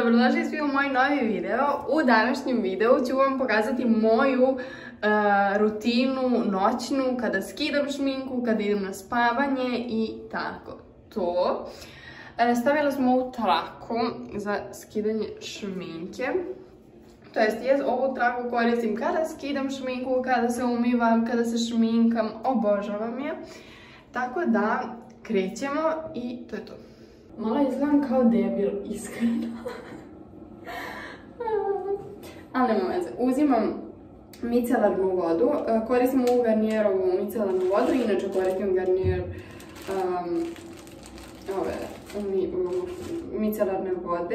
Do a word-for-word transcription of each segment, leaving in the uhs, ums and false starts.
Dobrodošli svi u moj novi video. U današnjem videu ću vam pokazati moju uh, rutinu noćnu kada skidam šminku, kada idem na spavanje i tako to. Uh, stavila smo ovu traku za skidanje šminke. To jest, ja ovu traku koristim kada skidam šminku, kada se umivam, kada se šminkam, obožavam je. Tako da krećemo i to je to. Malo izgledam kao debil, iskreno. Ali nema veze. Uzimam micelarnu vodu. Koristim ovu Garnierovu micelarnu vodu. Inače koristim Garnier um, ove mi, um, micelarne vode.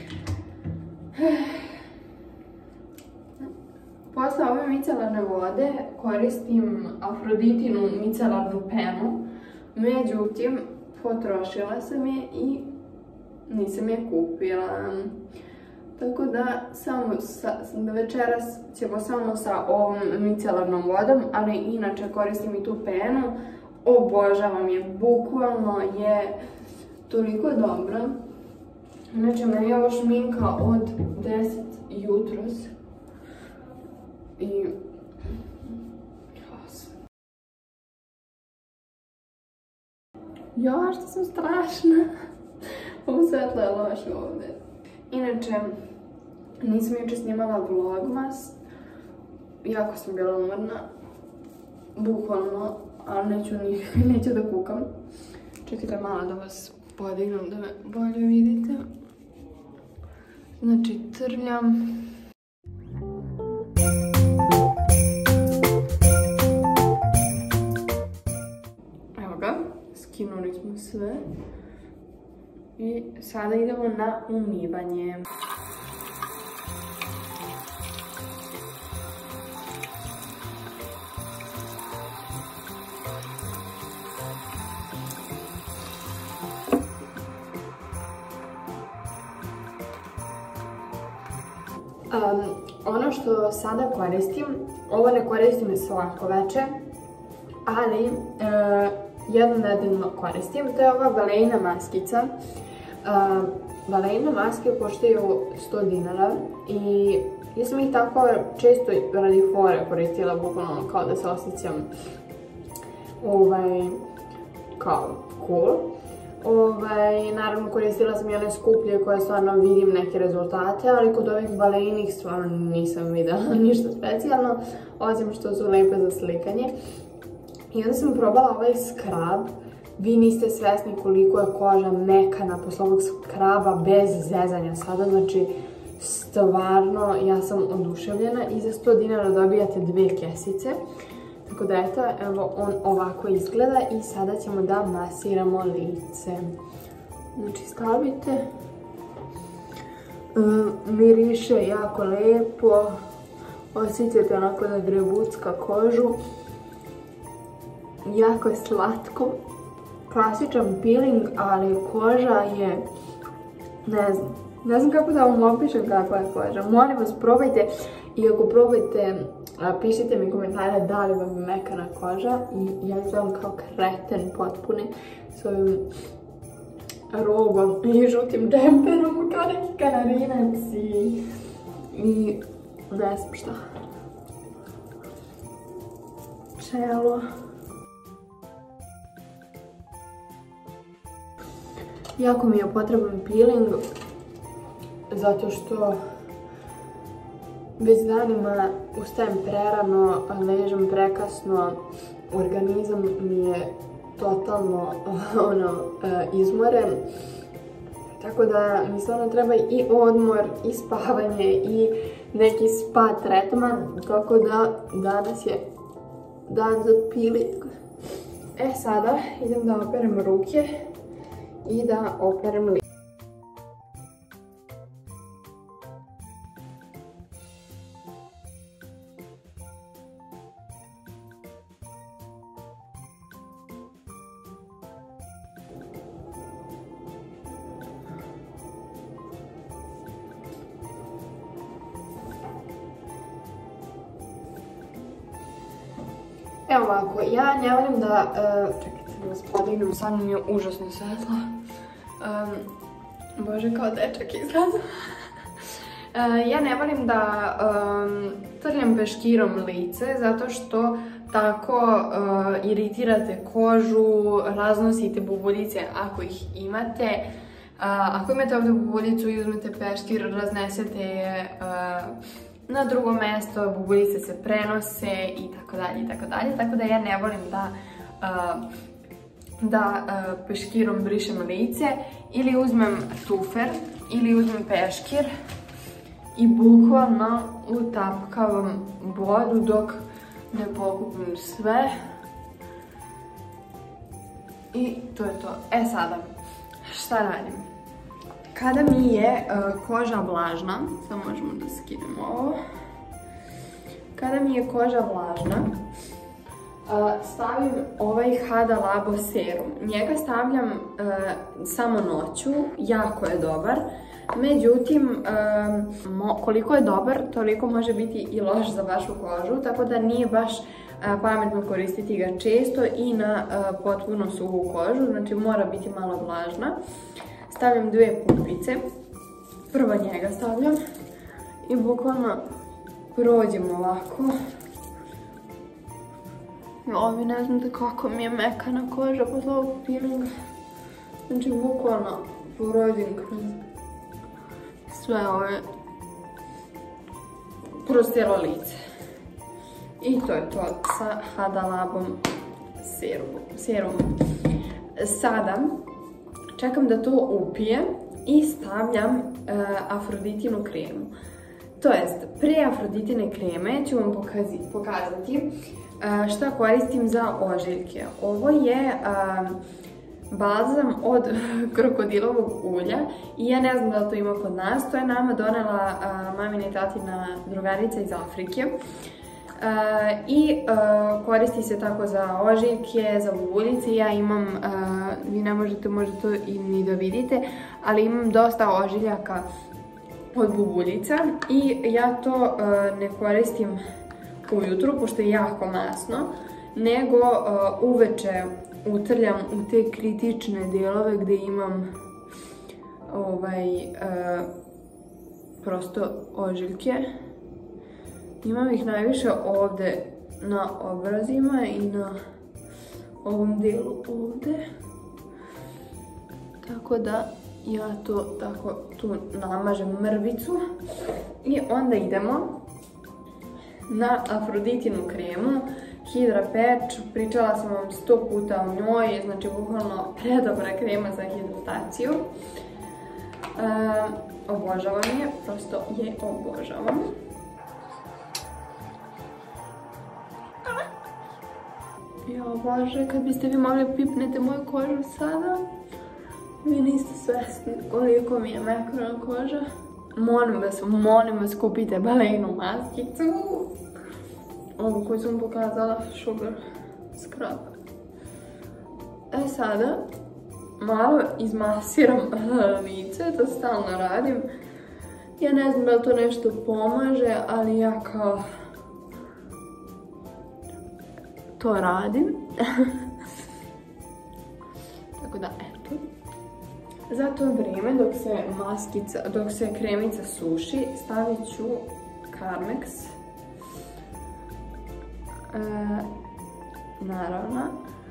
Posle ove micelarne vode koristim Afroditinu micelarnu penu. Međutim, potrošila sam je i nisam je kupila. Tako da samo sa, večeras ćemo samo sa ovom micelarnom vodom, ali inače koristim i tu penu. Obožavam je, bukvalno je toliko dobra. Inače, meni je ovo šminka od deset jutros. I ja, što sam strašna. Ovo svetlo je loše ovde. Inače, nisam juče snimala vlogmas. Jako sam bila umorna. Bukvalno, ali neću, neću da kukam. Čekajte malo da vas podignem da me bolje vidite. Znači, trljam. Skinuli smo sve i sada idemo na umivanje. Um, ono što sada koristim, ovo ne koristim svako veče, ali uh, jedno nedeljno koristim, to je ova Valena maskica. Uh, Valena maske koštaju sto dinara i ja sam ih tako često radi fore koristila, bukvalno kao da se osjećam ovaj, kao cool. Ovaj, naravno koristila sam i one skuplje koje stvarno vidim neke rezultate, ali kod ovih Valenih stvarno nisam videla ništa specijalno, osim što su lepe za slikanje. I onda sam probala ovaj skrab. Vi niste svesni koliko je koža mekana posle ovog skraba bez zezanja sada, znači stvarno ja sam oduševljena i za sto dinara dobijate dve kesice. Tako da eto, evo on ovako izgleda i sada ćemo da masiramo lice. Znači stavite, miriše jako lepo, osjećate onako da drebucka kožu. Jako je slatko, klasičan peeling, ali koža je, ne znam, ne znam kako da vam opišem kakva je koža. Molim vas, probajte i ako probajte, pišite mi komentare da li vam je mekana koža i ja izgledam kao kreten potpuni s ovim robom i žutim džemperom kao neki kanarinac i, i ne znam šta. Čelo. Jako mi je potreban peeling, zato što već danima ustajem prerano, ležem prekasno, organizam mi je totalno ono, izmoren. Tako da mi stvarno treba i odmor, i spavanje, i neki spa tretman, tako da danas je dan za peeling. E sada idem da operem ruke i da operem lice. Evo ovako, ja ne volim da, uh, čekajte da vas podignem, sad mi je užasno svetlo. Um, Bože, kao dečak izgleda. Ja ne volim da um, trljam peškirom lice zato što tako uh, iritirate kožu, raznosite bubuljice ako ih imate. Uh, ako imate ovdje bubuljicu i uzmete peškir, raznesete je uh, na drugo mjesto, bubuljice se prenose i tako dalje i tako dalje. Tako da ja ne volim da, uh, da uh, peškirom brišem lice, ili uzmem tufer ili uzmem peškir i bukvalno utapkavam vodu dok ne pokupim sve. I to je to. E sada, šta radim? Kada mi je uh, koža vlažna, samo možemo da skinemo ovo. Kada mi je koža vlažna, uh, stavim ovaj Hada Labo serum. Njega stavljam uh, samo noću, jako je dobar. Međutim, um, koliko je dobar, toliko može biti i loš za vašu kožu, tako da nije baš uh, pametno koristiti ga često i na uh, potpuno suhu kožu, znači mora biti malo vlažna. Stavljam dve pumpice, prvo njega stavljam i bukvalno prođem ovako. Jo, vi ne znate kako mi je mekana koža posle ovog peelinga. Znači bukvalno prođem kroz sve ove, kroz cijelo lice. I to je to sa Hada Labom serumom. Sada čekam da to upije i stavljam uh, Afroditinu kremu. To jest, pre Afroditine kreme ću vam pokazi, pokazati uh, šta koristim za ožiljke. Ovo je uh, balzam od krokodilovog ulja i ja ne znam da li to ima kod nas. To je nama donela uh, mamina i tatina drugarica iz Afrike. Uh, I uh, koristi se tako za ožiljke, za bubuljice. Ja imam, uh, vi ne možete možda to i ni da vidite, ali imam dosta ožiljaka od bubuljica i ja to uh, ne koristim ujutru, pošto je jako masno, nego uh, uveče utrljam u te kritične dijelove gdje imam ovaj, uh, prosto ožiljke. Imam ih najviše ovdje na obrazima i na ovom dijelu ovdje. Tako da ja to tako tu namažem mrvicu i onda idemo na Afroditinu kremu. Hydra Patch, pričala sam vam sto puta o njoj, znači bukvalno predobra krema za hidrataciju. E, obožavam je, prosto je obožavam. Jo bože, kad biste vi mogli pipnete moju kožu sada, vi niste svesni koliko mi je mekana koža. Molim vas, molim vas, kupite balejnu maskicu. Ovu koju sam pokazala, Sugar Scrub. E sada, malo izmasiram lice, to stalno radim. Ja ne znam da li to nešto pomaže, ali ja kao to radim. Tako da, eto. Za to vrijeme, dok se maskica, dok se kremica suši, stavit ću Carmex. E, naravno.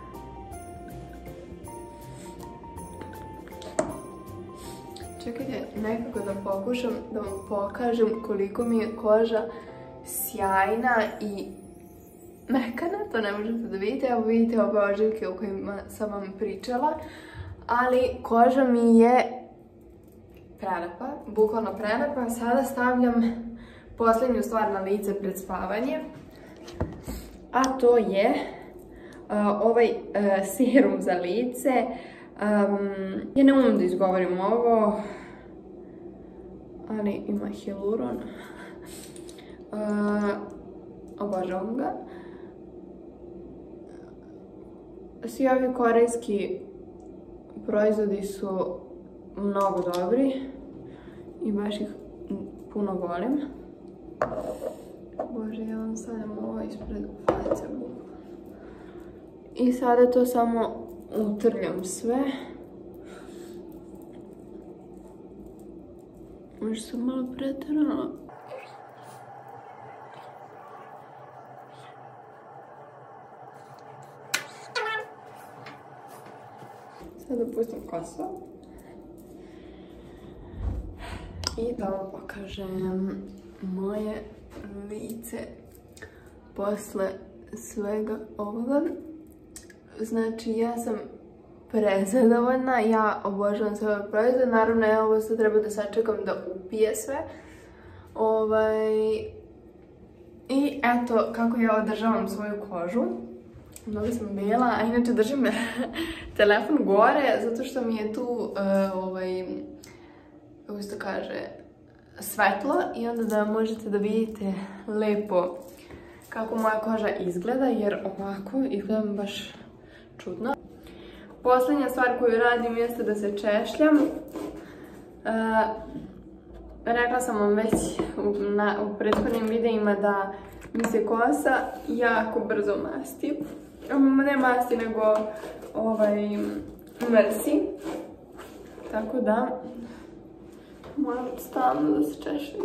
Čekajte, nekako da pokušam da vam pokažem koliko mi je koža sjajna i mekana, to ne možete da vidite, evo vidite ove ožiljke o kojima sam vam pričala, ali koža mi je prelepa, bukvalno prelepa. Sada stavljam posljednju stvar na lice pred spavanje, a to je uh, ovaj uh, serum za lice. Um, ja ne umem da izgovorim ovo, ali ima hialuron. Uh, obožavam ga. Svi ovi korejski proizvodi su mnogo dobri i baš ih puno volim. Bože, ja vam stavljam ovo ispred face. I sada to samo utrljam sve. Možda sam malo preterala. Sad da pustim kosu. I da vam pokažem moje lice posle svega ovoga. Znači, ja sam prezadovoljna, ja obožavam sve ove proizvode, naravno ja ovo sad treba da sačekam da upije sve. Ovaj... I eto kako ja održavam svoju kožu. Mnogo sam bijela, a inače držim telefon gore zato što mi je tu uh, ovaj, kako se to kaže, svetlo i onda da možete da vidite lepo kako moja koža izgleda, jer ovako izgledam baš čudno. Poslednja stvar koju radim jeste da se češljam. Uh, rekla sam vam već u, na, u prethodnim videima da mi se kosa jako brzo masti. Ne masti, nego ovaj, mrsi. Tako da moram stalno da se češljam.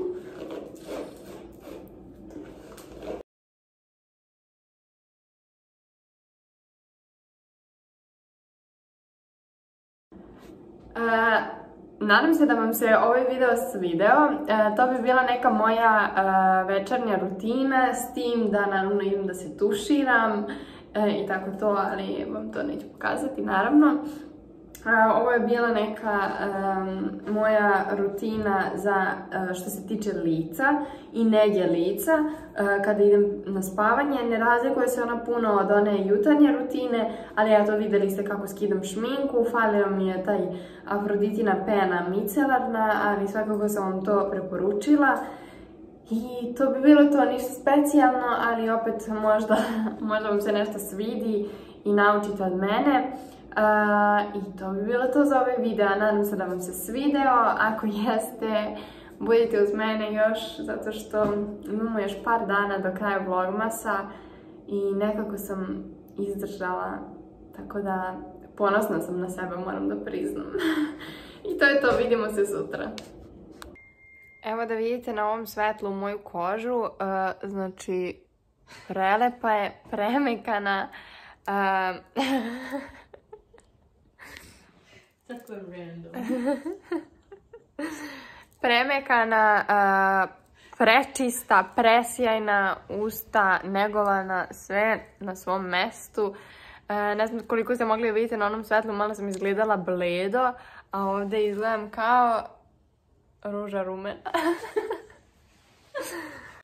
Uh, nadam se da vam se ovaj video svideo. Uh, to bi bila neka moja uh, večernja rutina, s tim da naravno idem da se tuširam uh, i tako to, ali vam to neću pokazati naravno. Uh, ovo je bila neka um, moja rutina za uh, što se tiče lica i nege lica uh, kada idem na spavanje. Ne razlikuje se ona puno od one jutarnje rutine, ali ja to videli ste kako skidam šminku, falio mi je taj Afroditina pena micelarna, ali svakako sam vam to preporučila. I to bi bilo to, ništa specijalno, ali opet možda, možda vam se nešto svidi i naučite od mene. Uh, I to bi bilo to za ovaj video. Nadam se da vam se svideo. Ako jeste, budite uz mene još, zato što imamo još par dana do kraja vlogmasa i nekako sam izdržala, tako da ponosna sam na sebe, moram da priznam. I to je to, vidimo se sutra. Evo da vidite na ovom svetlu moju kožu, uh, znači prelepa je, premekana. Uh, Tako je random. Premekana, uh, prečista, presjajna, usta, negovana, sve na svom mestu. Uh, ne znam koliko ste mogli vidjeti na onom svetlu, malo sam izgledala bledo, a ovdje izgledam kao ruža rumena.